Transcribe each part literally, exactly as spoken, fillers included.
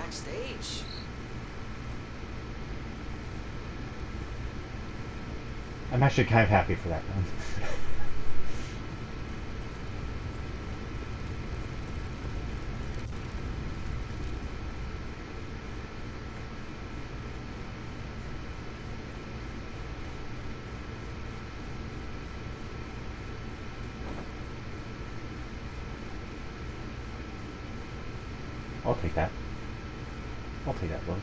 backstage. I'm actually kind of happy for that one. I'll take that. I'll take that look.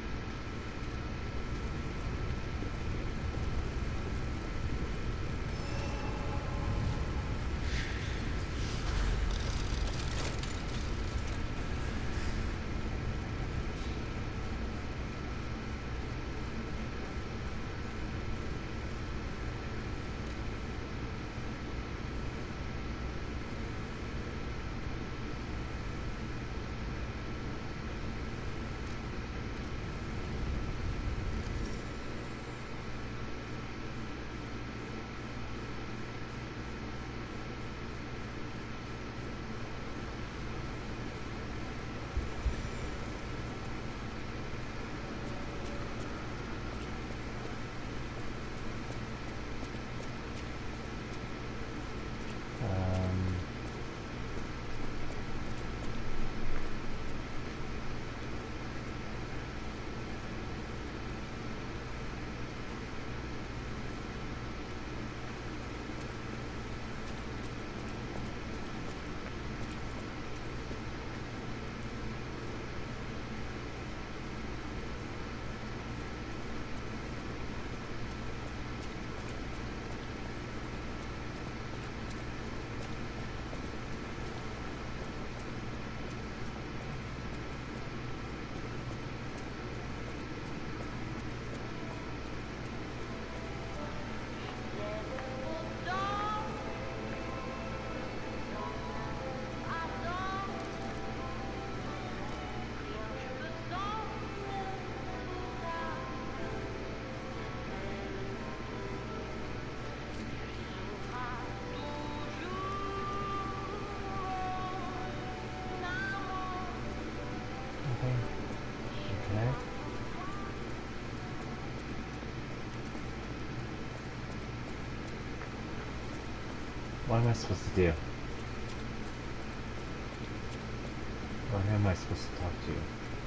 Um, okay. Okay. What am I supposed to do? Or who am I supposed to talk to?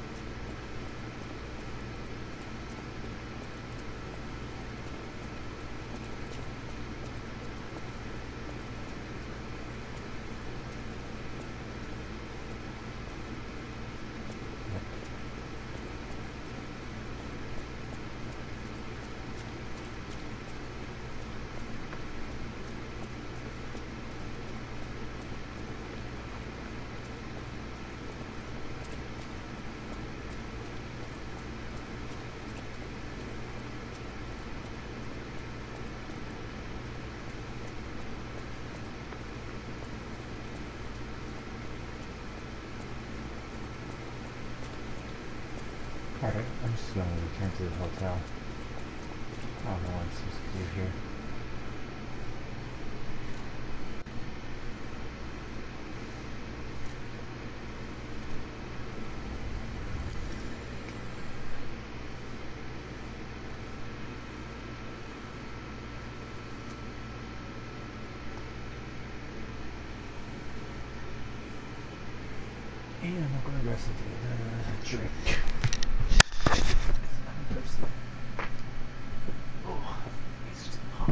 Alright, I'm just going to return to the hotel. I don't know what I'm supposed to do here. And I'm going to rest a drink. I'm thirsty. Oh, it's just hot.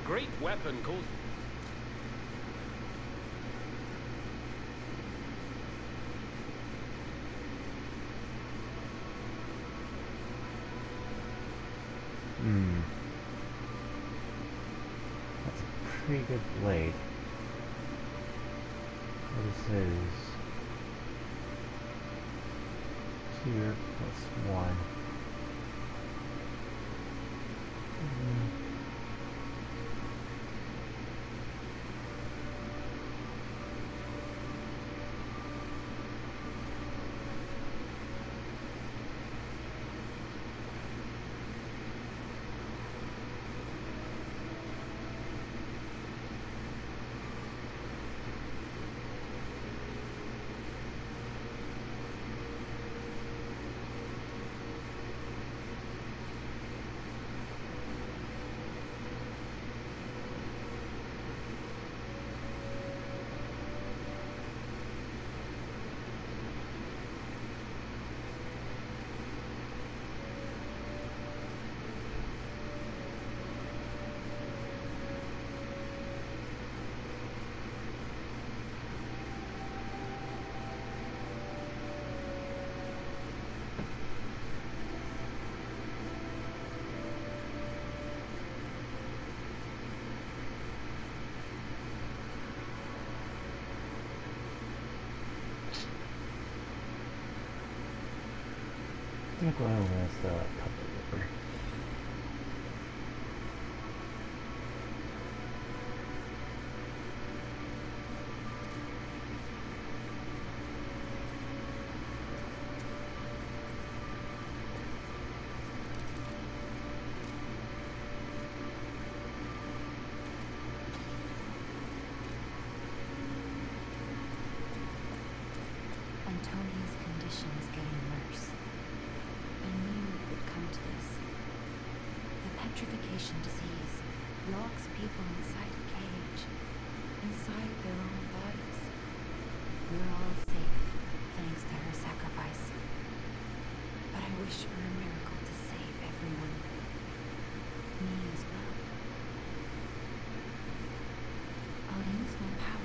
great weapon calls... Hmm. That's a pretty good blade. This is two plus one. Mm. I'm gonna go ahead and rinse the cup of liquor. Antonia's condition is getting worse. I knew it would come to this. The petrification disease locks people inside a cage, inside their own bodies. We're all safe, thanks to her sacrifice. But I wish for a miracle to save everyone. Me as well. I'll use my power.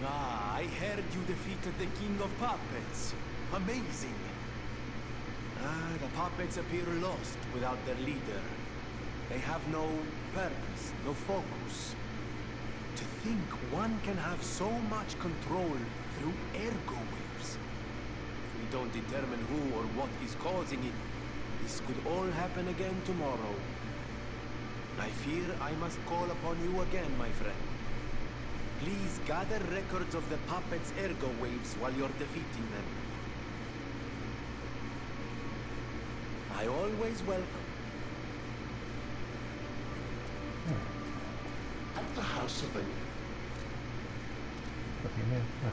Ah, I heard you defeated the King of Puppets. Amazing. Ah, the puppets appear lost without their leader. They have no purpose, no focus. To think one can have so much control through ergo waves. If we don't determine who or what is causing it, this could all happen again tomorrow. I fear I must call upon you again, my friend. Please gather records of the puppets' ergo waves while you're defeating them. I always welcome. At the House of Ink. What do you mean? Oh.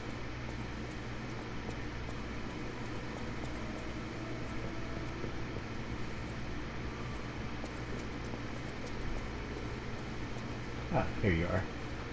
Ah, here you are.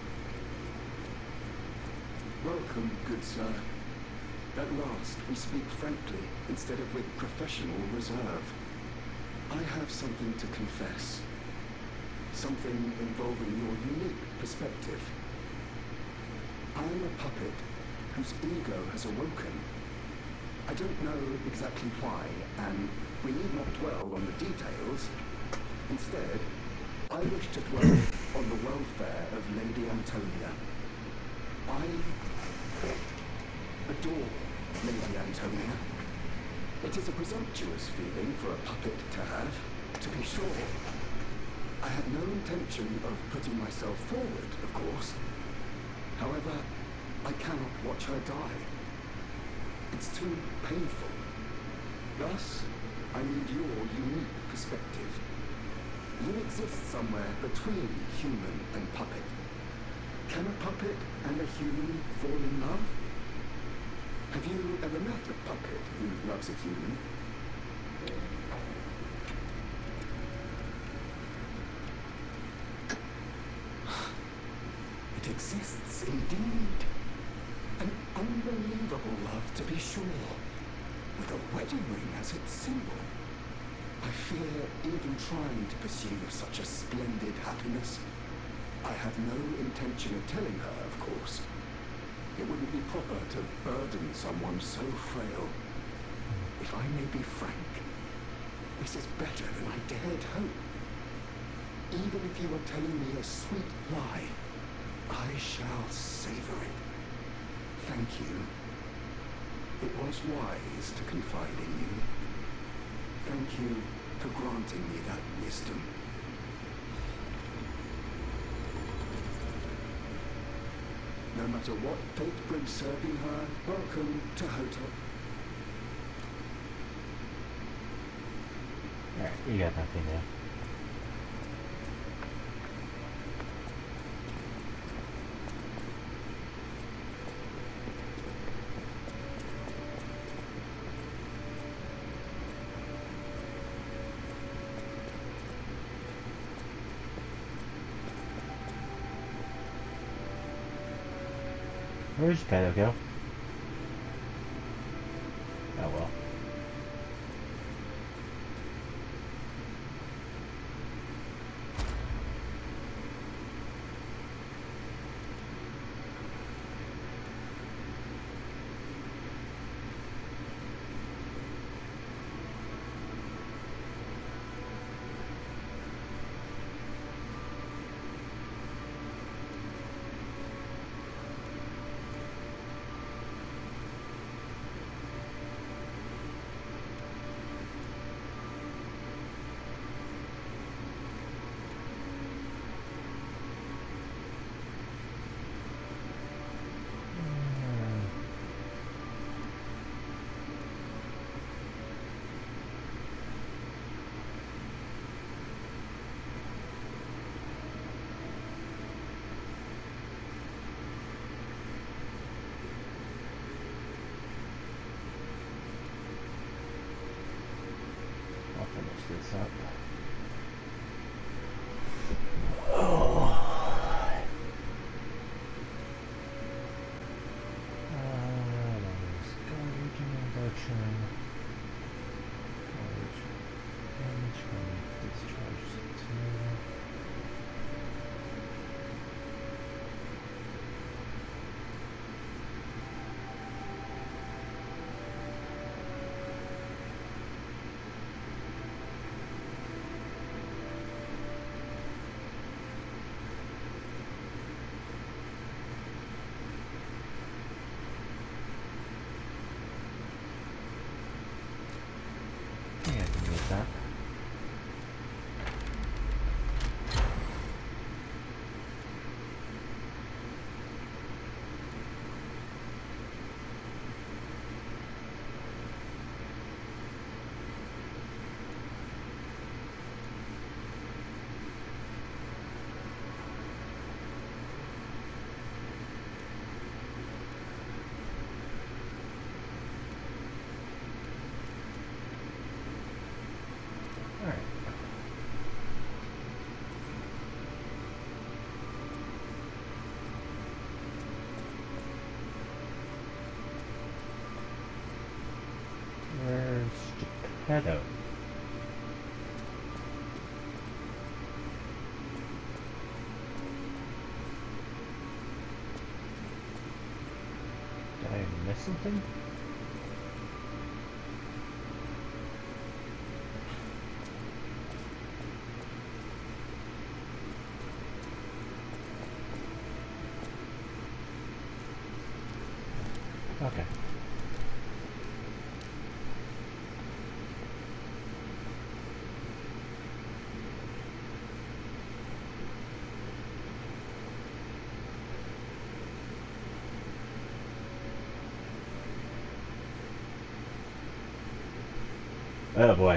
Welcome, good sir. At last, we speak frankly, instead of with professional reserve. I have something to confess. Something involving your unique perspective. I am a puppet whose ego has awoken. I don't know exactly why, and we need not dwell on the details. Instead, I wish to dwell on the welfare of Lady Antonia. I adore Lady Antonia. It is a presumptuous feeling for a puppet to have, to be sure. I have no intention of putting myself forward, of course. However, I cannot watch her die. It's too painful. Thus, I need your unique perspective. You exist somewhere between human and puppet. Can a puppet and a human fall in love? Have you ever met a puppet who loves a human? It exists indeed. An unbelievable love, to be sure, with a wedding ring as its symbol. I fear even trying to pursue such a splendid happiness. I have no intention of telling her, of course. It wouldn't be proper to burden someone so frail. If I may be frank, this is better than I dared hope. Even if you are telling me a sweet lie, I shall savor it. Thank you. It was wise to confide in you. Thank you for granting me that wisdom. No matter what fate brings serving her, welcome to Hotep. Alright, you got nothing there. Where's Shadow go? Oh well. that out. Did I miss something? Okay. Oh boy.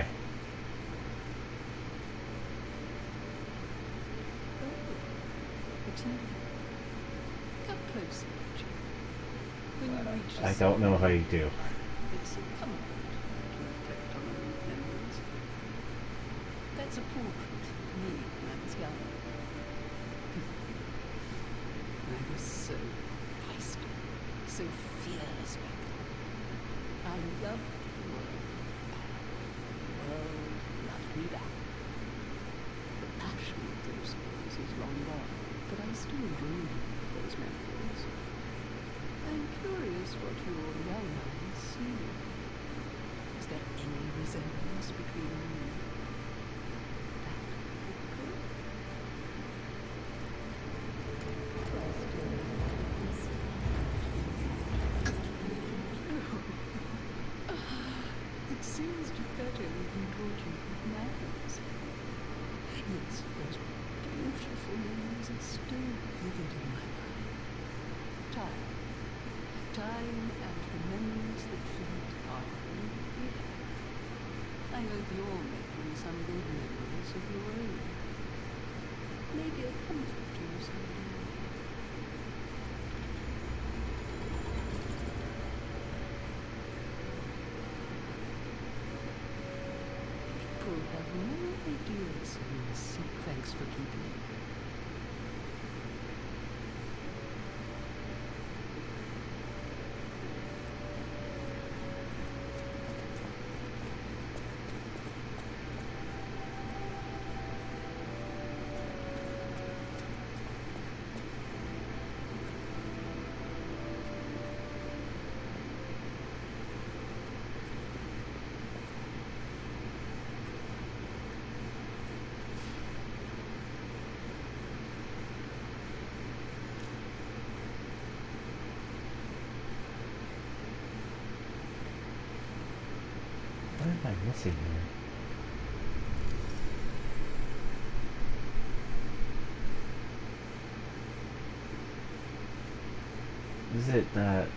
It's you. Come closer, Richard. When you reach I don't know how you do. it's a comfort to reflect on old memories. That's a portrait of me when I was young. I was so feisty, so fearless back then. I loved the world. The world loved me back. The passion of those days is long gone, but I still dream of those memories. I'm curious what your young eyes see. Is there any resemblance between you and that picture? It seems to better even taught you good manners. Yes, those beautiful memories are still vivid in my mind. Time. Time and the memories that fill it are all here. I hope you're making some good memories of your own. Maybe a comfort to you someday. People have no ideas of this. Thanks for keeping it. What am I missing here? Is it that...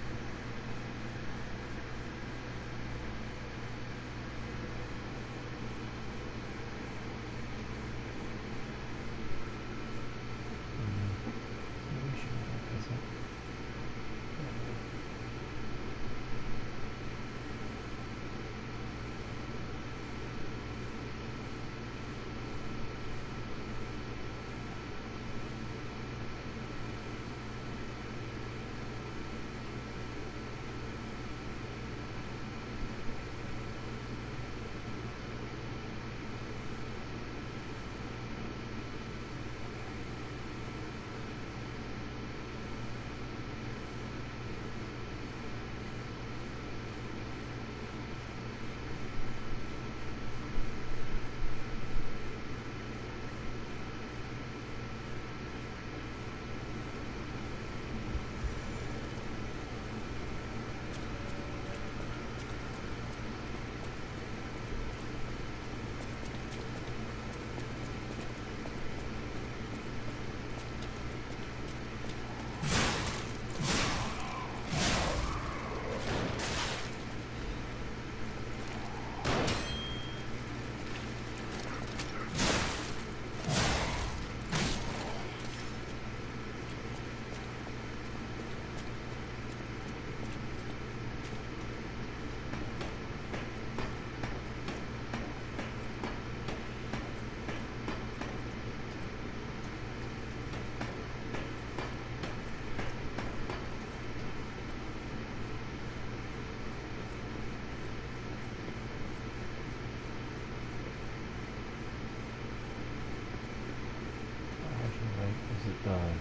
done.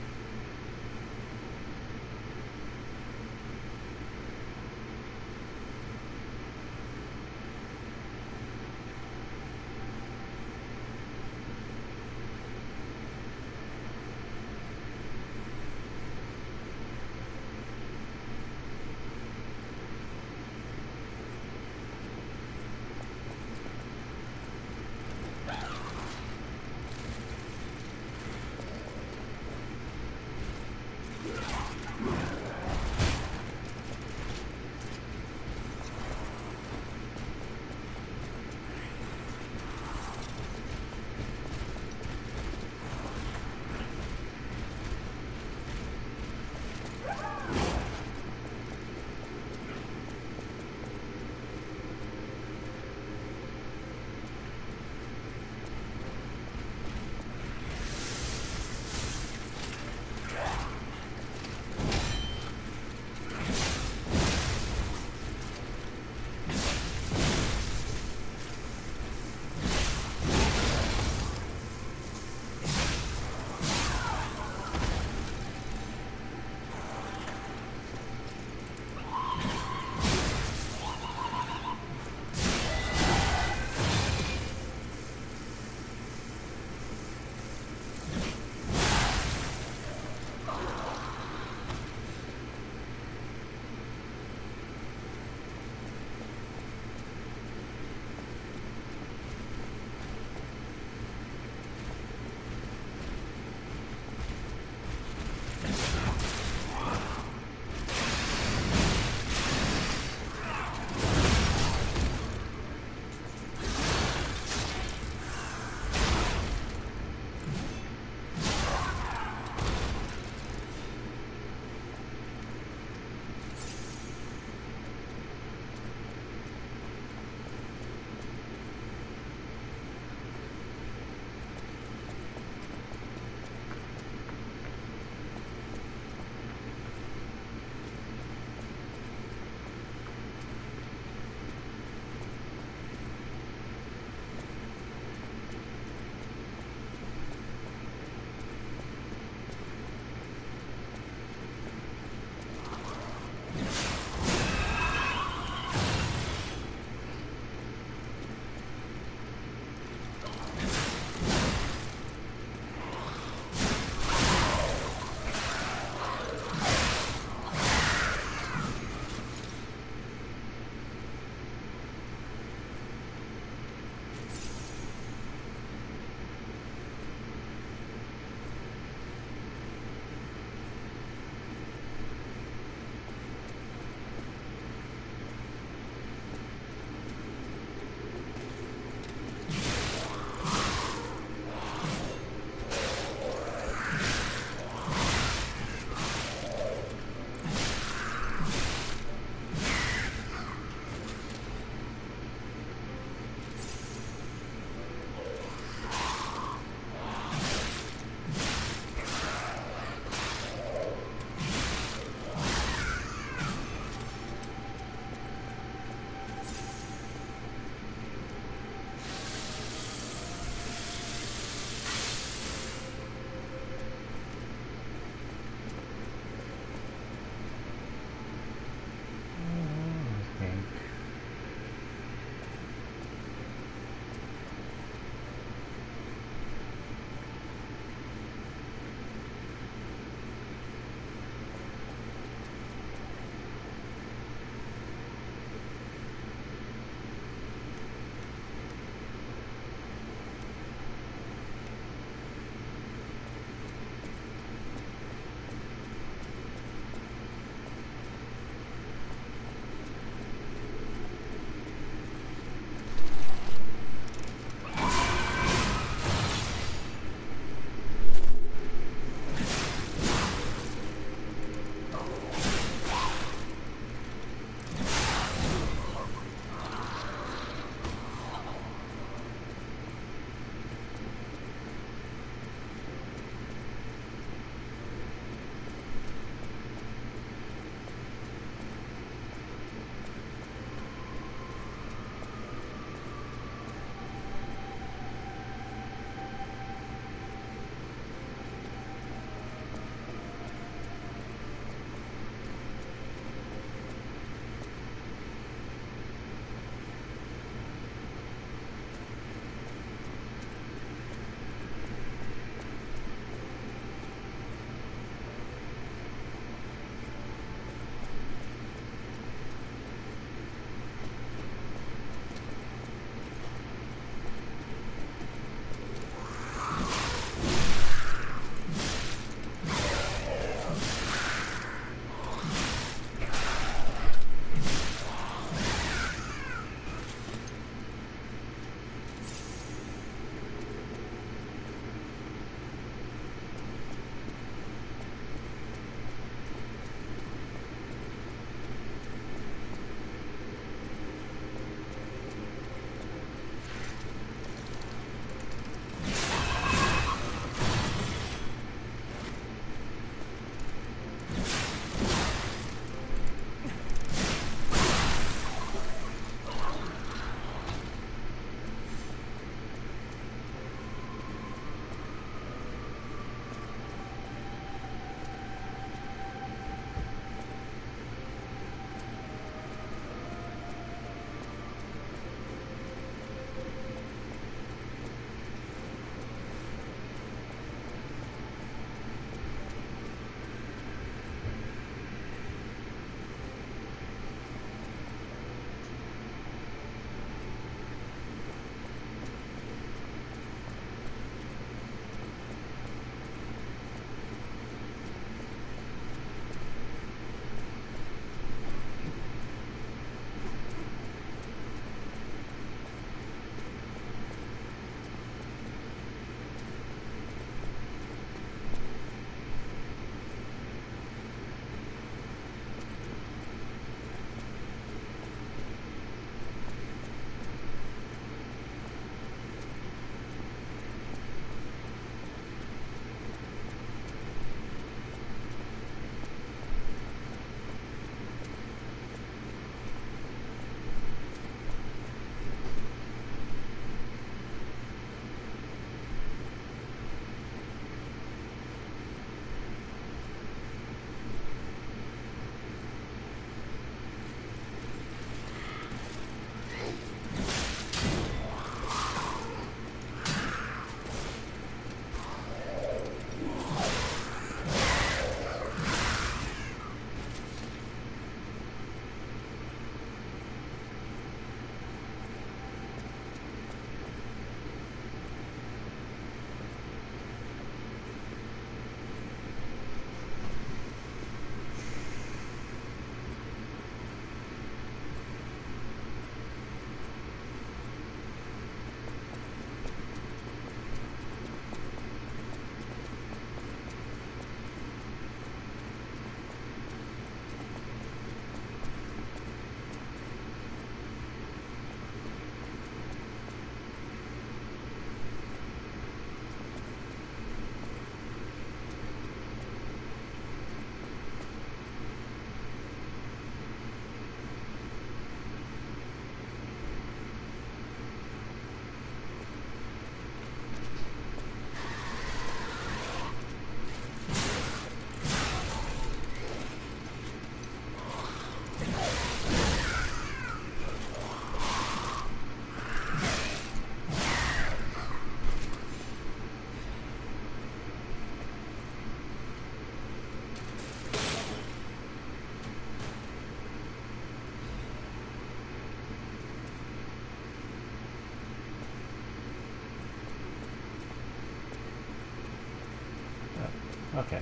Okay.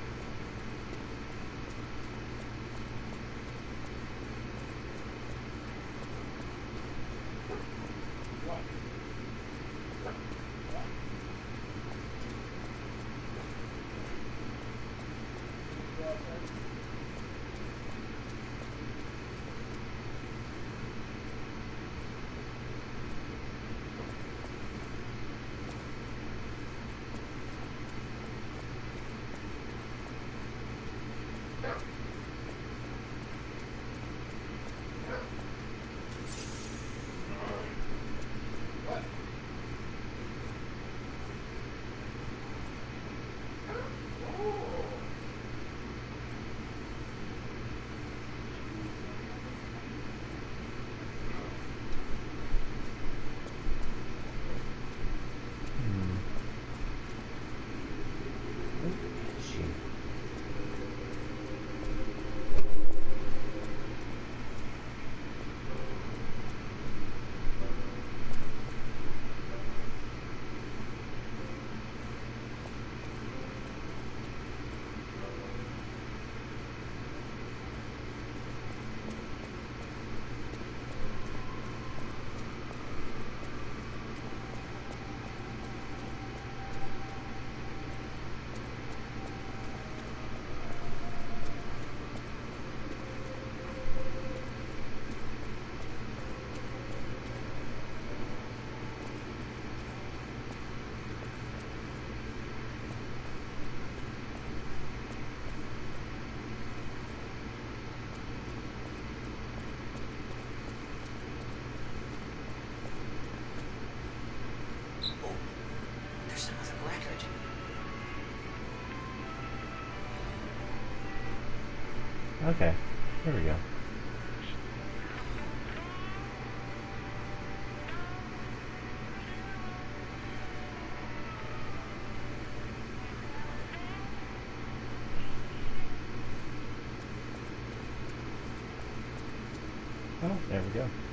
There's another record. Okay, there we go. Oh, there we go.